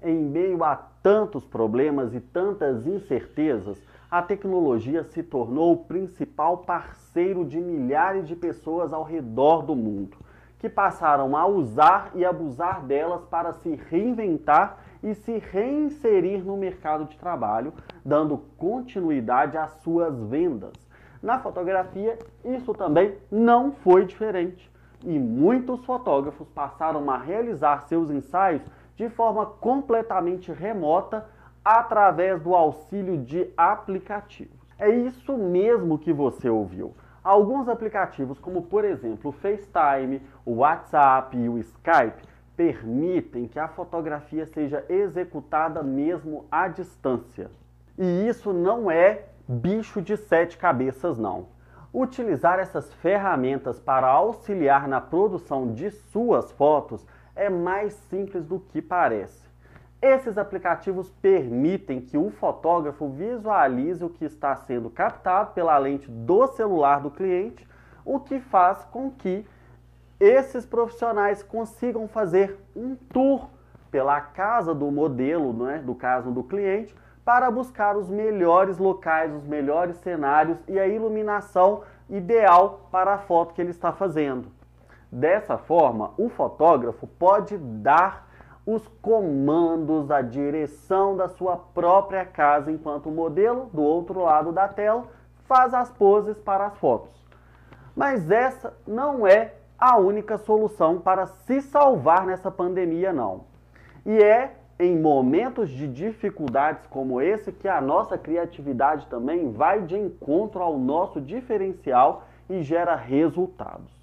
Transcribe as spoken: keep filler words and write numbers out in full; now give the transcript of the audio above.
Em meio a tantos problemas e tantas incertezas, a tecnologia se tornou o principal parceiro de milhares de pessoas ao redor do mundo, que passaram a usar e abusar delas para se reinventar e se reinserir no mercado de trabalho, dando continuidade às suas vendas. Na fotografia, isso também não foi diferente, e muitos fotógrafos passaram a realizar seus ensaios de forma completamente remota através do auxílio de aplicativos. É isso mesmo que você ouviu. Alguns aplicativos, como por exemplo o FaceTime, o WhatsApp e o Skype, permitem que a fotografia seja executada mesmo à distância. E isso não é bicho de sete cabeças, não. Utilizar essas ferramentas para auxiliar na produção de suas fotos é mais simples do que parece. Esses aplicativos permitem que o fotógrafo visualize o que está sendo captado pela lente do celular do cliente, o que faz com que esses profissionais consigam fazer um tour pela casa do modelo, né, do caso do cliente, para buscar os melhores locais, os melhores cenários e a iluminação ideal para a foto que ele está fazendo. Dessa forma, o fotógrafo pode dar os comandos, a direção da sua própria casa, enquanto o modelo, do outro lado da tela, faz as poses para as fotos. Mas essa não é a única solução para se salvar nessa pandemia, não. E é em momentos de dificuldades como esse que a nossa criatividade também vai de encontro ao nosso diferencial e gera resultados.